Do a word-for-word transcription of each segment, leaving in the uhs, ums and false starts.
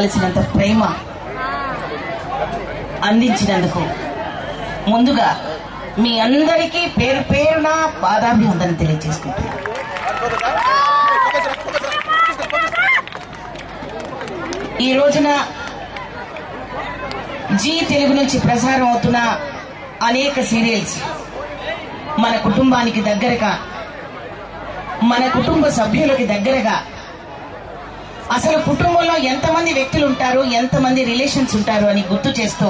కావలసినంత ప్రేమ అందించినందుకు ముందుగా మీ అందరికీ పేరు పేరున పాదాభివందనం తెలియజేసుకుంటున్నాను. ఈ రోజున జీ తెలుగు నుంచి ప్రసారం అవుతున్న అనేక సీరియల్స్ మన కుటుంబానికి దగ్గరగా, మన కుటుంబ సభ్యులకి దగ్గరగా, అసలు కుటుంబంలో ఎంతమంది వ్యక్తులు ఉంటారు, ఎంతమంది రిలేషన్స్ ఉంటారు అని గుర్తు చేస్తూ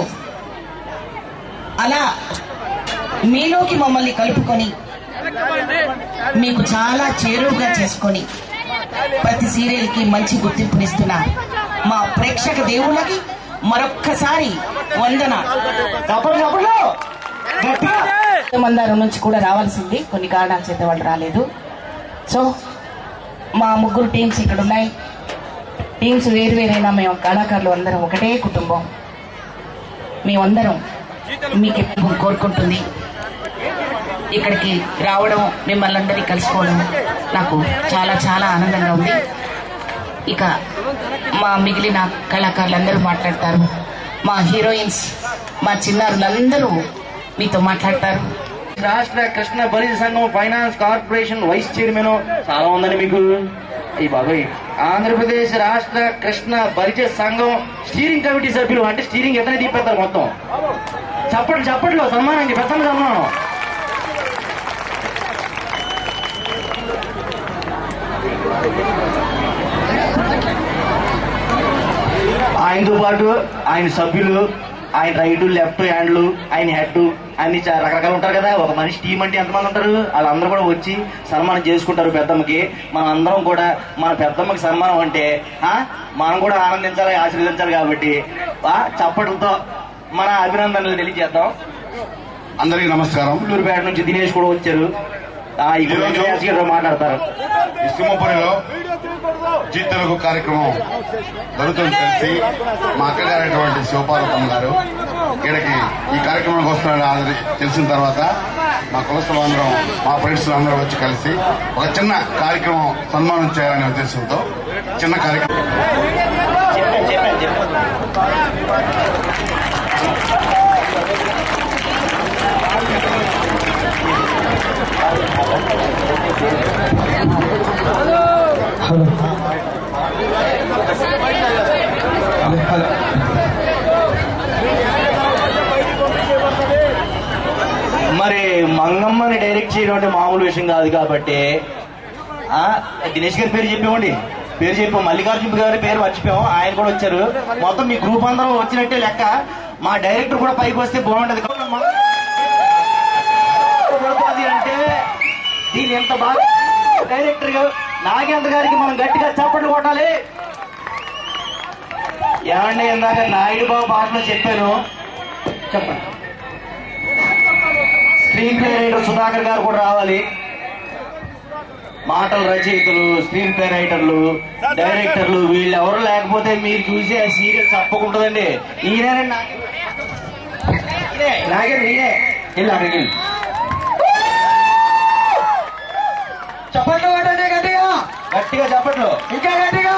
అలా మీలోకి మమ్మల్ని కలుపుకొని మీకు చాలా చేరువుగా చేసుకొని ప్రతి సీరియల్కి మంచి గుర్తింపునిస్తున్న మా ప్రేక్షక దేవుళ్ళకి మరొక్కసారి వందన. మందారం నుంచి కూడా రావాల్సింది, కొన్ని కారణాల చేత వాళ్ళు రాలేదు. సో మా ముగ్గురు టీమ్స్ ఇక్కడ ఉన్నాయి. టీమ్స్ వేరు వేరైనా మేము కళాకారులు అందరం ఒకటే కుటుంబం. మేమందరం మీకు కోరుకుంటుంది ఇక్కడికి రావడం, మిమ్మల్ని అందరినీ కలుసుకోవడం నాకు చాలా చాలా ఆనందంగా ఉంది. ఇక మా మిగిలిన కళాకారులందరూ మాట్లాడతారు, మా హీరోయిన్స్, మా చిన్నారులందరూ మీతో మాట్లాడతారు. రాష్ట్ర కృష్ణ బలిజ సంఘం ఫైనాన్స్ కార్పొరేషన్ వైస్ చైర్మన్ చాలా ఉందండి మీకు. ఈ బాబాయ్ ఆంధ్రప్రదేశ్ రాష్ట్ర కృష్ణ బలిజ సంఘం స్టీరింగ్ కమిటీ సభ్యులు, అంటే స్టీరింగ్ ఎత్తనే తీపెడతారు మొత్తం. చప్పట్లు చప్పట్లో సన్మానం అండి, పెద్ద సన్మానం. ఆయనతో పాటు ఆయన సభ్యులు, ఆయన రైట్ లెఫ్ట్ హ్యాండ్లు, ఆయన హెడ్, అన్ని రకరకాలు ఉంటారు కదా. ఒక మనిషి టీం అంటే ఎంతమంది ఉంటారు, వాళ్ళందరూ కూడా వచ్చి సన్మానం చేసుకుంటారు పెద్దమ్మకి. మనం అందరం కూడా మన పెద్దమ్మకి సన్మానం అంటే మనం కూడా ఆనందించాలి, ఆశీర్వదించాలి. కాబట్టి చప్పట్లతో మన అభినందనలు తెలియజేద్దాం. అందరికీ నమస్కారం. ఊరుపేట నుంచి దినేష్ కూడా వచ్చారు, మాట్లాడతారు. సింహపురిలో జీ తెలుగు కార్యక్రమం జరుగుతుంది తెలిసి మా అక్కగారైనటువంటి శివపార్వతమ్మ గారు ఇక్కడికి ఈ కార్యక్రమానికి వస్తున్నారని తెలిసిన తర్వాత మా కులస్తులు అందరం, మా ఫ్రెండ్స్ అందరూ వచ్చి కలిసి ఒక చిన్న కార్యక్రమం సన్మానం చేయాలనే ఉద్దేశంతో చిన్న కార్యక్రమం. మరి మంగమ్మని డైరెక్ట్ చేయడం అంటే మామూలు విషయం కాదు. కాబట్టి దినేష్ గారి పేరు చెప్పామండి, పేరు చెప్పాం. మల్లికార్జున గారి పేరు మర్చిపోయాం, ఆయన కూడా వచ్చారు. మొత్తం మీ గ్రూప్ అందరం వచ్చినట్టే లెక్క. మా డైరెక్టర్ కూడా పైకి వస్తే బాగుంటది. అంటే దీని ఎంత బాగా డైరెక్టర్ నాగేంద్ర గారికి మనం గట్టిగా చప్పట్లు కొట్టాలి. ఏమండి, ఇందాక నాయుడు బాబు భాషలో చెప్పాను, చెప్పండి. స్క్రీన్ ప్లే రైటర్ సుధాకర్ గారు కూడా రావాలి. మాటల రచయితలు, స్క్రీన్ ప్లే రైటర్లు, డైరెక్టర్లు, వీళ్ళు ఎవరు లేకపోతే మీరు చూసి ఆ సీరియల్ తప్పకుంటుందండి. ఈయనేనండి నాగేంద్ర, ఈయనే వెళ్ళి అక్కడికి వెళ్ళి చప్పట్లు కొట్టండి, గట్టిగా గట్టిగా చప్పట్లు, ఇంకా గట్టిగా.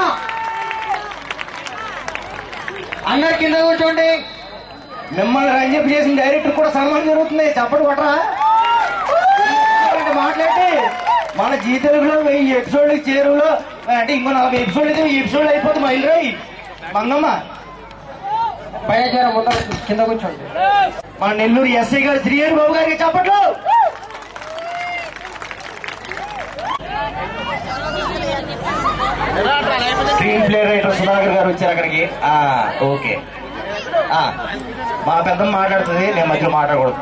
అందరు కింద కూర్చోండి. మిమ్మల్ని రంజప్ చేసిన డైరెక్టర్ కూడా సన్మానం జరుగుతుంది, చప్పట్లు కొట్టరా. మాట్లాడి మన జీ తెలుగులో వెయ్యి ఎపిసోడ్లకి చేరువలో, అంటే ఇంకో నలభై ఎపిసోడ్లు అయితే వెయ్యి ఎపిసోడ్లు అయిపోతుంది. మైలురాయి మంగమ్మ పైన ముందర కింద కూర్చోండి. మన నెల్లూరు ఎస్ఐ గారు శ్రీహరి బాబు గారికి చప్పట్లు. స్క్రీన్ ప్లే రైటర్ సుధాకర్ గారు వచ్చారు అక్కడికి. ఓకే, మా పెద్దమ్మ మాట్లాడుతుంది, నేను మధ్యలో మాట్లాడకూడదు.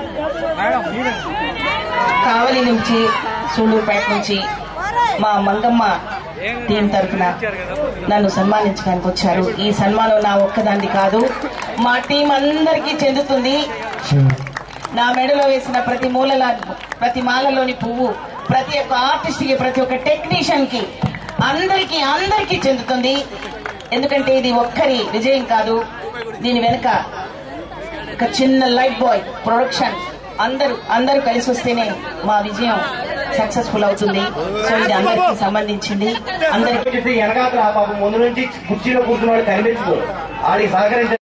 కావలి నుంచి, సూళ్ళూరుపేట నుంచి మా మంగమ్మ టీం తరఫున నన్ను సన్మానించడానికి వచ్చారు. ఈ సన్మానం నా ఒక్కదాన్ని కాదు, మా టీం అందరికీ చెందుతుంది. నా మెడలో వేసిన ప్రతి మూలల ప్రతి మాలలోని పువ్వు ప్రతి ఒక్క ఆర్టిస్ట్ కి, ప్రతి ఒక్క టెక్నీషియన్ కి, అందరికీ అందరికీ చెందుతుంది. ఎందుకంటే ఇది ఒక్కరి విజయం కాదు, దీని వెనుక ఒక చిన్న లైట్ బాయ్ ప్రొడక్షన్ అందరూ అందరూ కలిసి వస్తేనే మా విజయం సక్సెస్ఫుల్ అవుతుంది. సో ఇది అందరికి సంబంధించింది. అందరికి వెనకాల పాపం ముందు నుంచి కుర్చీలో కూర్చున్న వాళ్ళు కనిపించదు. ఆడికి సహకరించారు.